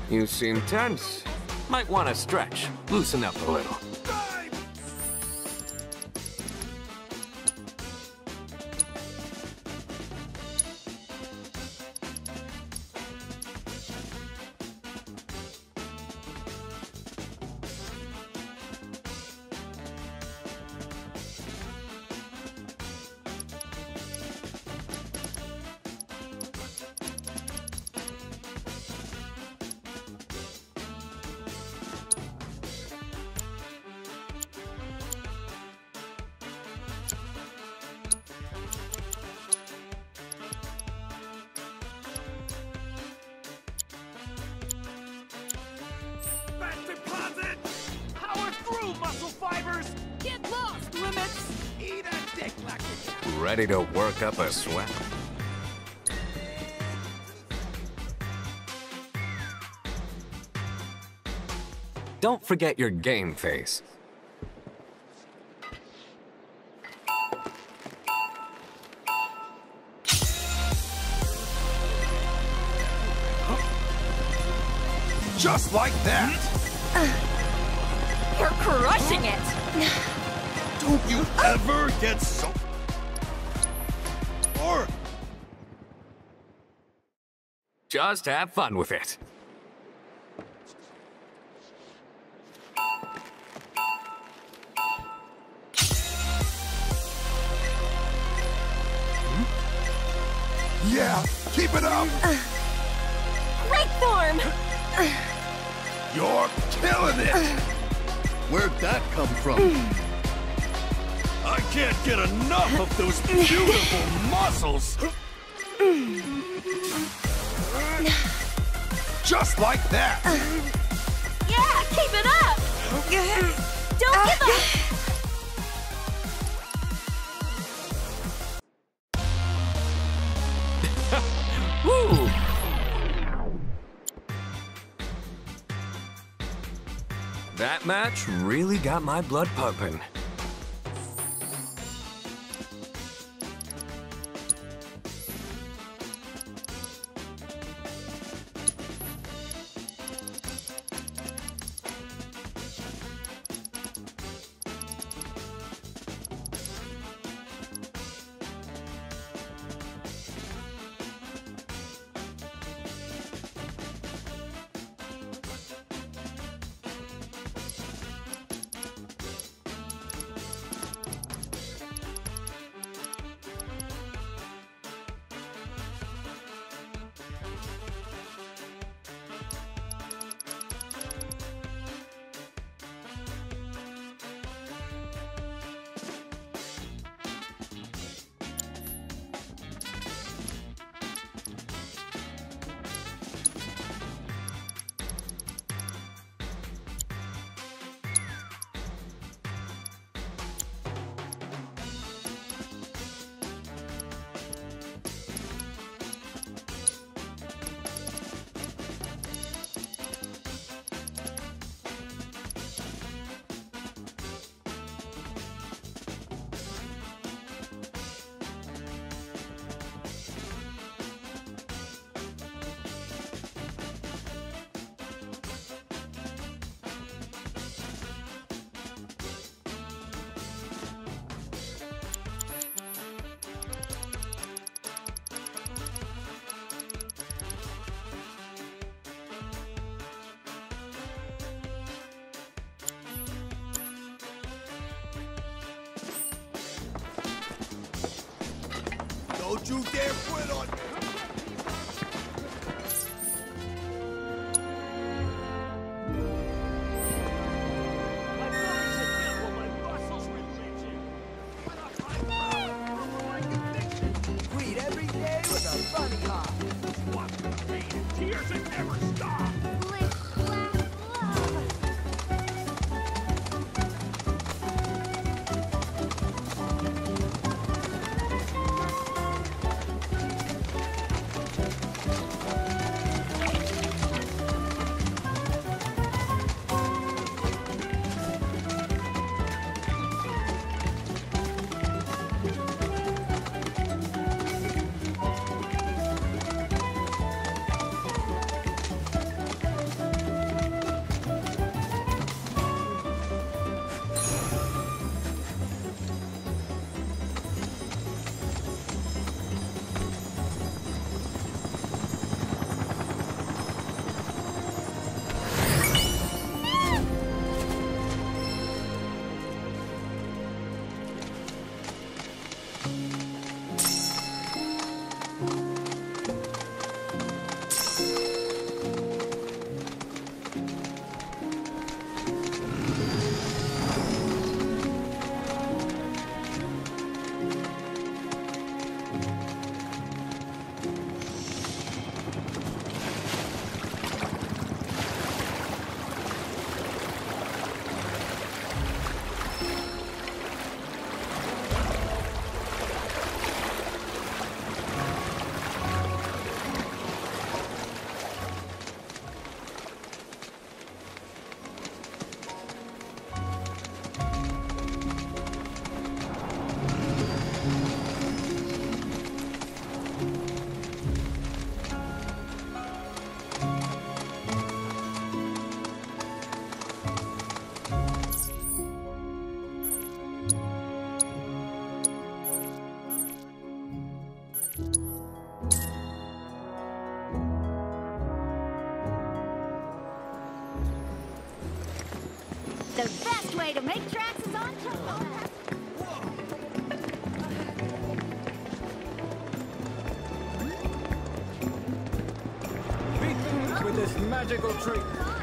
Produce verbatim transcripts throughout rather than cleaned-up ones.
You seem tense. Might want to stretch, loosen up a little. Ready to work up a sweat? Don't forget your game face. Just like that! Uh, you're crushing it! Don't you ever get so... Or... Just have fun with it. Yeah, keep it up! Uh, great form! Uh, You're killing it! Uh, Where'd that come from? I can't get enough of those beautiful muscles! Just like that! Uh, yeah, keep it up! Don't give up! Woo! That match really got my blood pumping. Don't you dare quit on me! Greet every day with a funny hop. Watch the pain and tears that never stop. way to make tracks is on top. Beat me with this magical trick.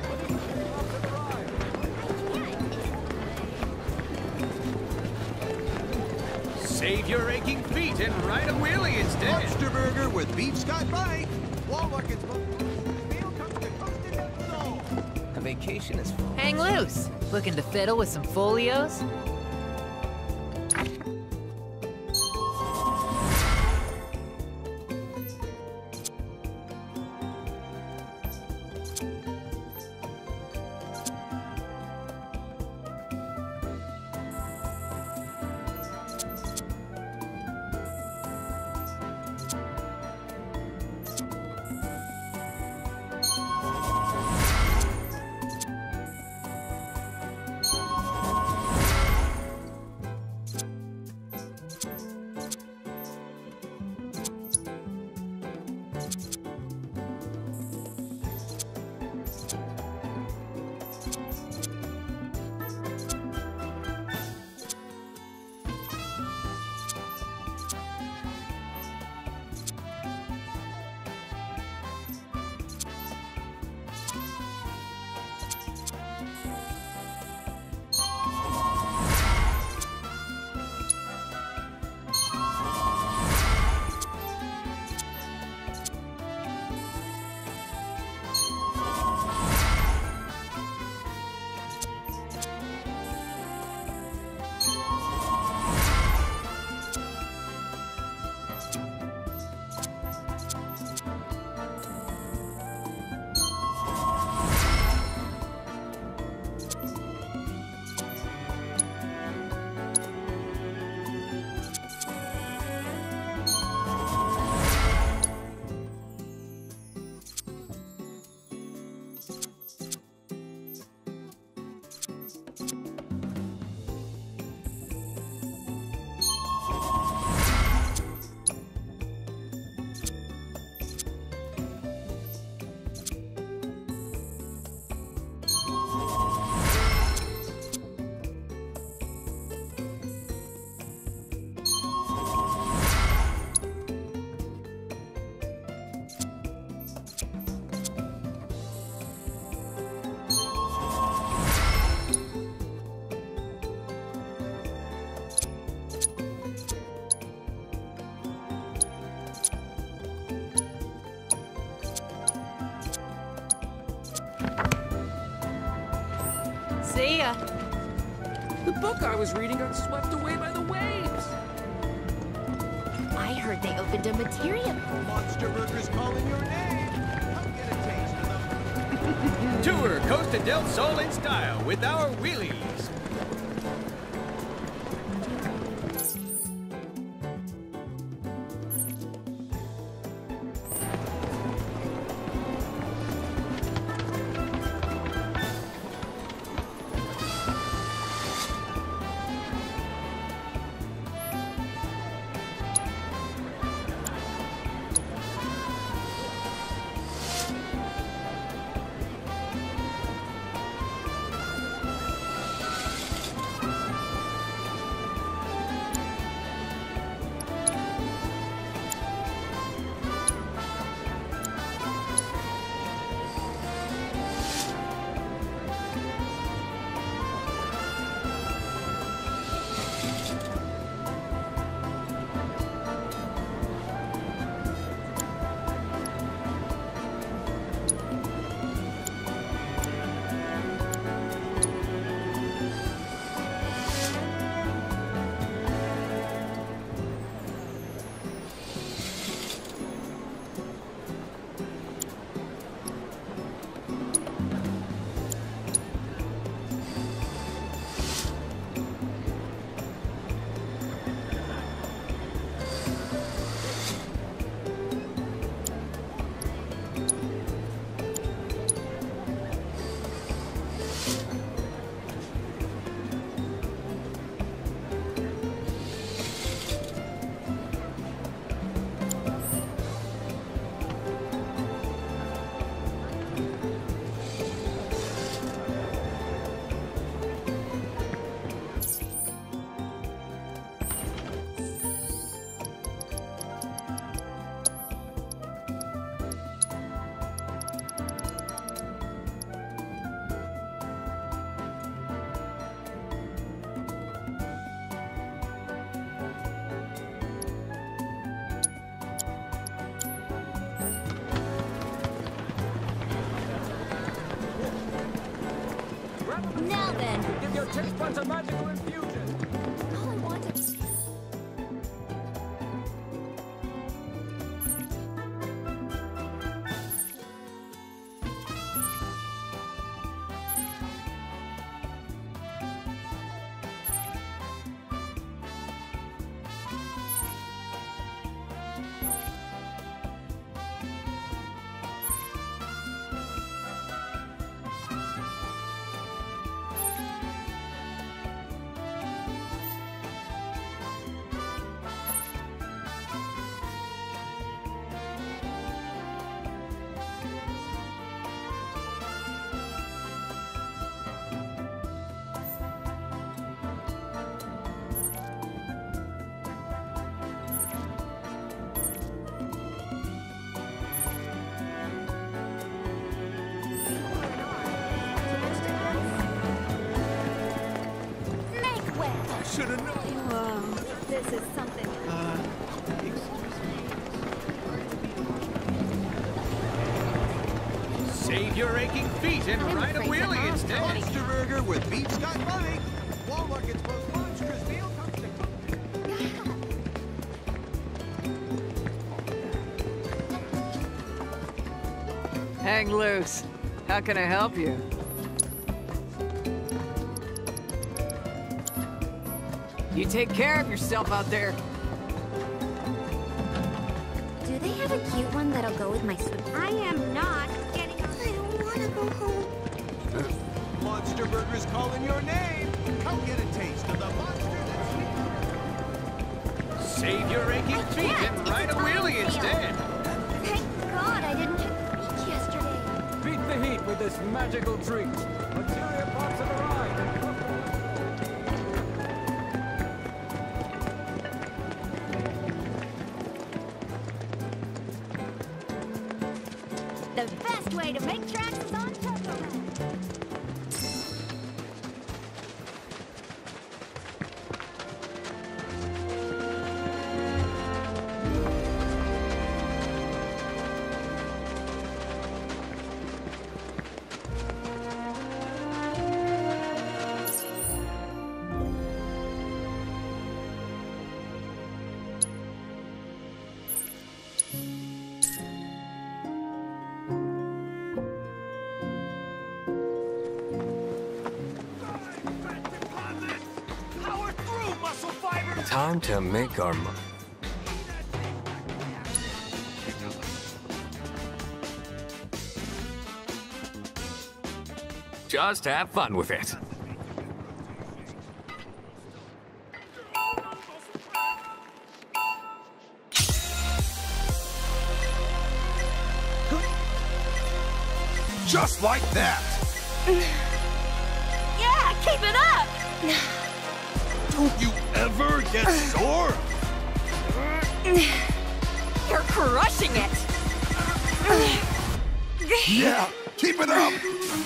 Save your aching feet and ride a wheelie instead. Monster Burger with Beef Sky Bike. Walmart's meal comes to Costa del Sol. A vacation is fun. Hang loose. Looking to fiddle with some folios? See ya. The book I was reading got swept away by the waves. I heard they opened a materia. Monster Burger's calling your name. Come get a taste of them. Tour Costa del Sol in style with our wheelies. then. Give your taste buds a magical infusion. All I want is... Should have known. Whoa, this is something. Save your aching feet and I'm ride a afraid wheelie Mom's instead. calling. Monster Burger with beef Scott Bike. Walmart gets most monstrous meal comes to Hang loose. How can I help you? You take care of yourself out there. Do they have a cute one that'll go with my suit? I am not getting... I don't want to go home. Monster Burger's calling your name. Come get a taste of the monster that's... Save your aching I feet can't. and ride a It's a wheelie fine instead. Thank God I didn't hit the beach yesterday. Beat the heat with this magical treat. Material parts of the ride. The best way to make tracks is on Turboland. Power through, muscle fibers! Time to make our money. Just have fun with it. Just like that! Yeah, keep it up! Don't you ever get sore? You're crushing it! Yeah, keep it up!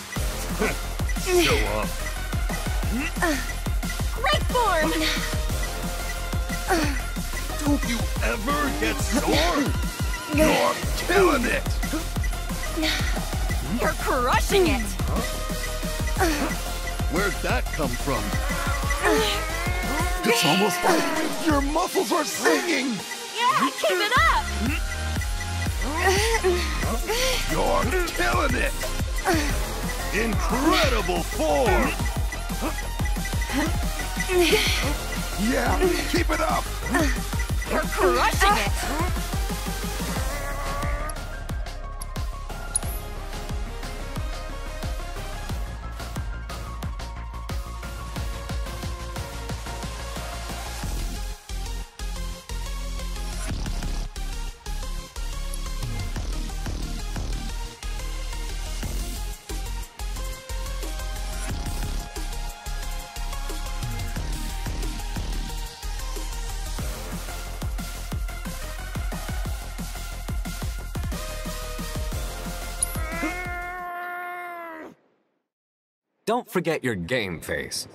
Show up. Great form! Don't you ever get sore? You're killing it! You're crushing it! Where'd that come from? It's almost like your muscles are singing! Yeah, keep it up! You're killing it! Incredible form! Yeah, keep it up! You're crushing it! Don't forget your game face.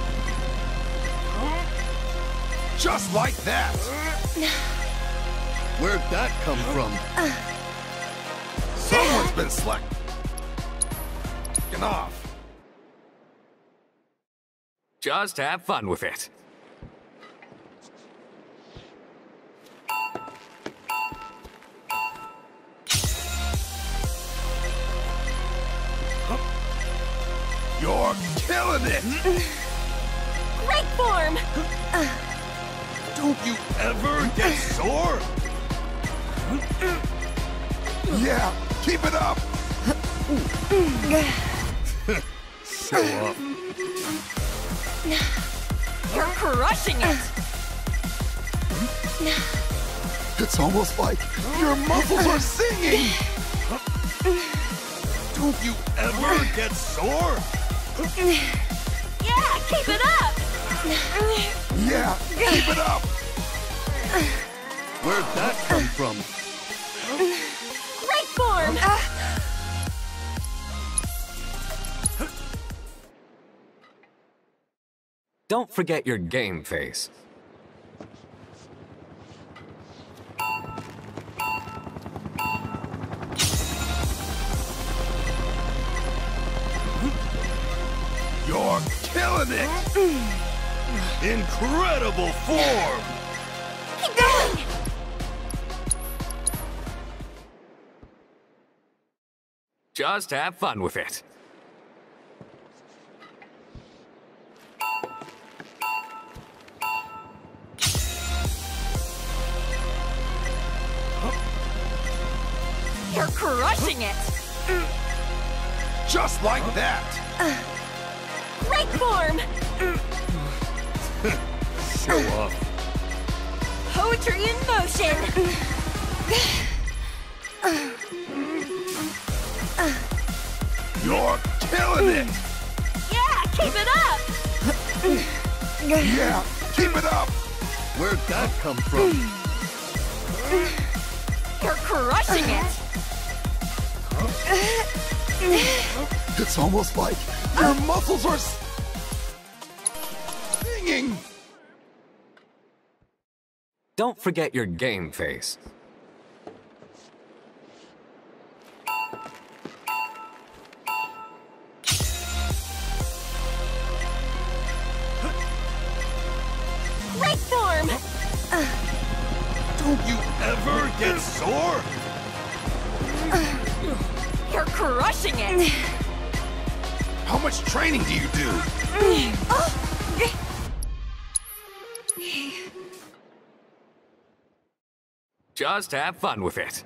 Just like that! Where'd that come from? Someone's been slacking off. Just have fun with it. You're killing it! Great form! Don't you ever get sore? Yeah, keep it up! Show up. You're crushing it! It's almost like your muscles are singing! Don't you ever get sore? Yeah, keep it up! Yeah, keep it up! Where'd that come from? Great form! Don't forget your game face. You're killing it! Incredible form! Keep going! Just have fun with it. You're crushing it! Just like that! Great form! Show up. Poetry in motion! You're killing it! Yeah, keep it up! Yeah, keep it up! Where'd that come from? You're crushing it! It's almost like your muscles are singing! Don't forget your game face. Great form! Don't you ever get sore? You're crushing it! How much training do you do? Just have fun with it.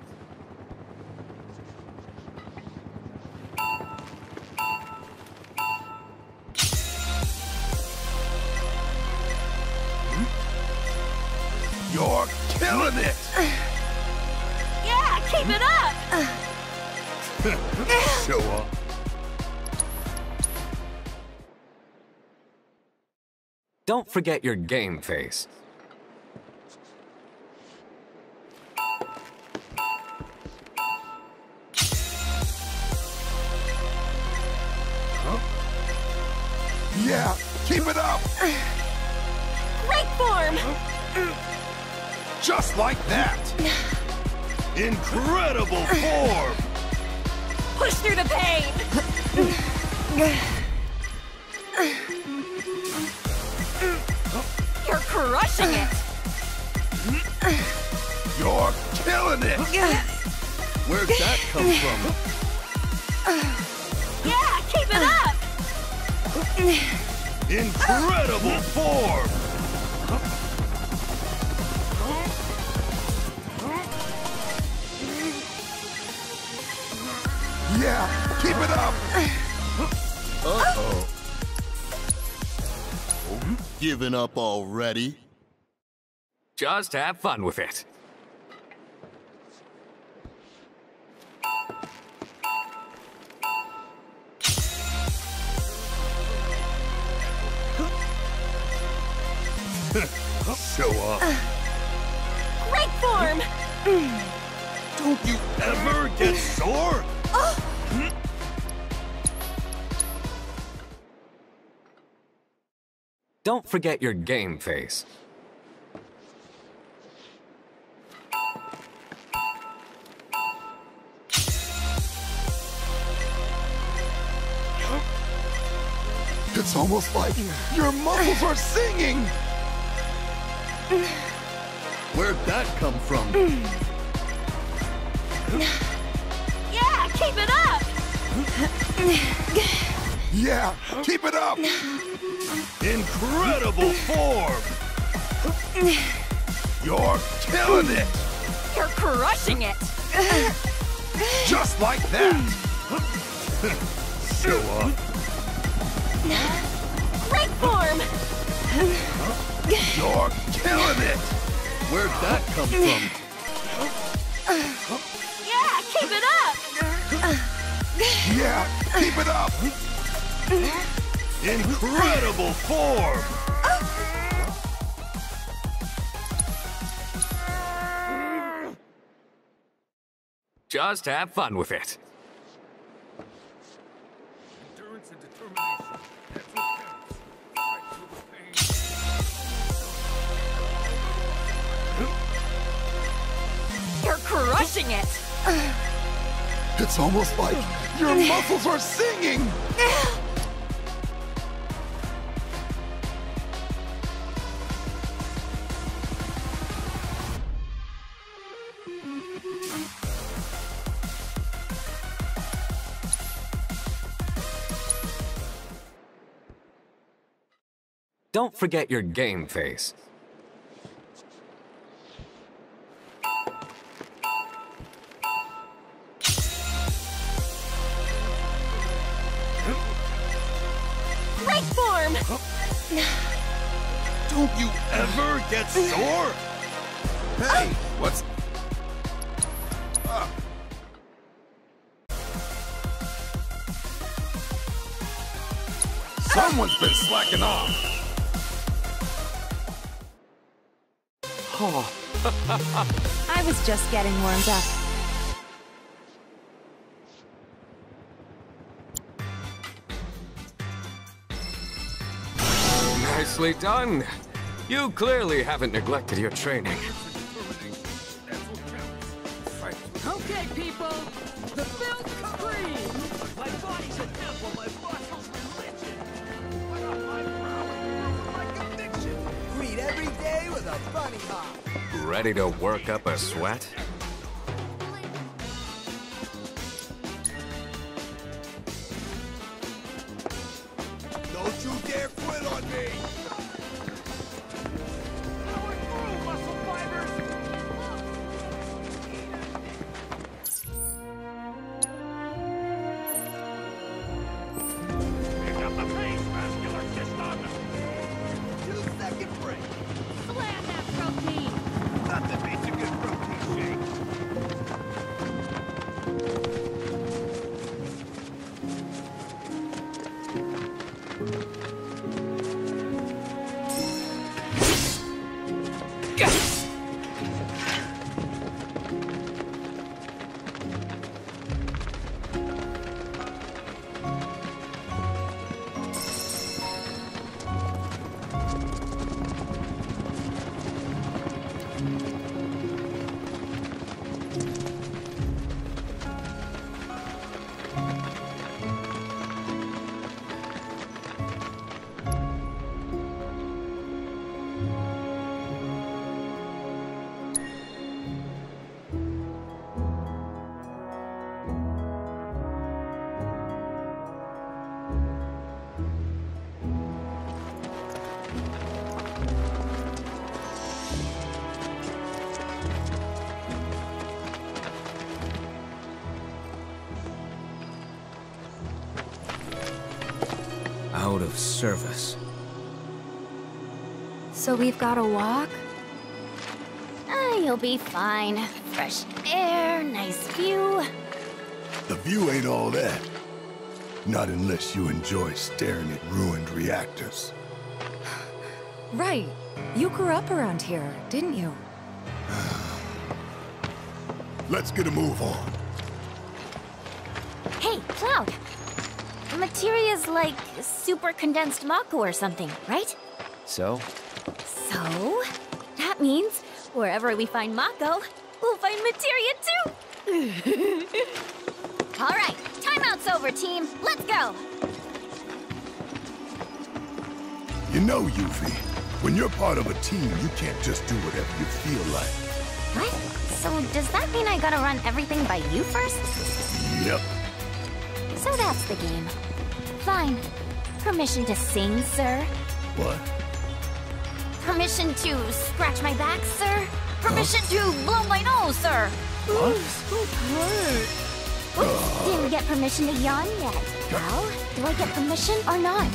You're killing it! Yeah, keep it up! Show up. Don't forget your game face. Yeah, keep it up! Great form! Just like that! Incredible form! Push through the pain! You're crushing it! You're killing it! Where'd that come from? Yeah, keep it up! Incredible form! Yeah, keep it up! Uh-oh. Giving up already? Just have fun with it. Show up. Great form! Don't you ever get sore? Don't forget your game face. It's almost like your muscles are singing! Where'd that come from? Yeah, keep it up! Yeah, keep it up! Incredible form! You're killing it! You're crushing it! Just like that! Show up. Great form! You're killing it! Where'd that come from? Yeah, keep it up! Yeah, keep it up! Incredible form! Just have fun with it. Endurance and determination. That's what counts. Right through the pain. You're crushing it! It's almost like your muscles are singing! Don't forget your game face. Great form! Don't you ever get sore? Hey, what's... Ah. Someone's been slacking off! Oh, I was just getting warmed up. nicely done. You clearly haven't neglected your training. Okay, people, the build scream. My body's a temple, my muscles religion. What up, my prowess? My conviction. Greet every day with a bunny hop. Ready to work up a sweat? Don't you dare quit on me! Power through, muscle fibers. Pick up the pace, vascular system. Two-second break. Slam that protein! Nothing beats a good protein shake. Out of service. So we've got to walk? Ah, you'll be fine. Fresh air, nice view. The view ain't all that. Not unless you enjoy staring at ruined reactors. Right. You grew up around here, didn't you? Let's get a move on. Hey, Cloud. Materia's like super condensed Mako or something, right? So? So, that means wherever we find Mako, we'll find Materia too! Alright, timeout's over, team. Let's go! You know, Yuffie, when you're part of a team, you can't just do whatever you feel like. What? So does that mean I gotta run everything by you first? Yep. So that's the game. Fine. Permission to sing, sir? What? Permission to scratch my back, sir? Permission to blow my nose, sir? What? Oops, didn't get permission to yawn yet. Well, do I get permission or not?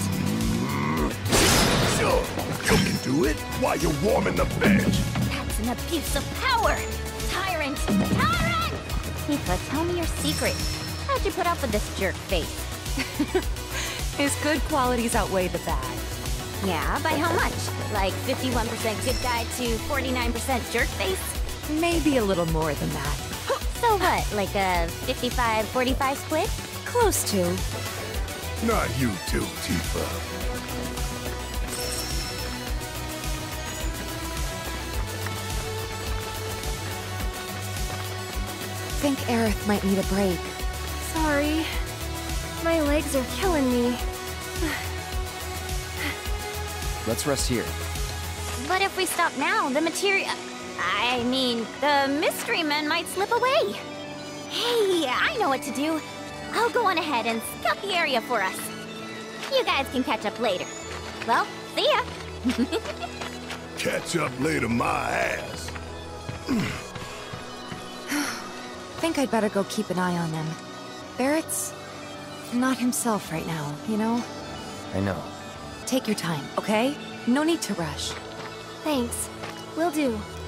Sure, you can do it while you're warming the bench. That's an abuse of power! Tyrant! Tyrant! Tifa, tell me your secret. How'd you put up with this jerk face? His good qualities outweigh the bad. Yeah, by how much? Like fifty-one percent good guy to forty-nine percent jerk face? Maybe a little more than that. So what, like a fifty-five forty-five split? Close to. Not you too, Tifa. Think Aerith might need a break. Sorry. My legs are killing me. Let's rest here. But if we stop now, the materia... I mean, the mystery men might slip away. Hey, I know what to do. I'll go on ahead and scout the area for us. You guys can catch up later. Well, see ya. Catch up later, my ass. Think I'd better go keep an eye on them. Barrett's not himself right now, you know? I know. Take your time, okay? No need to rush. Thanks. Will do.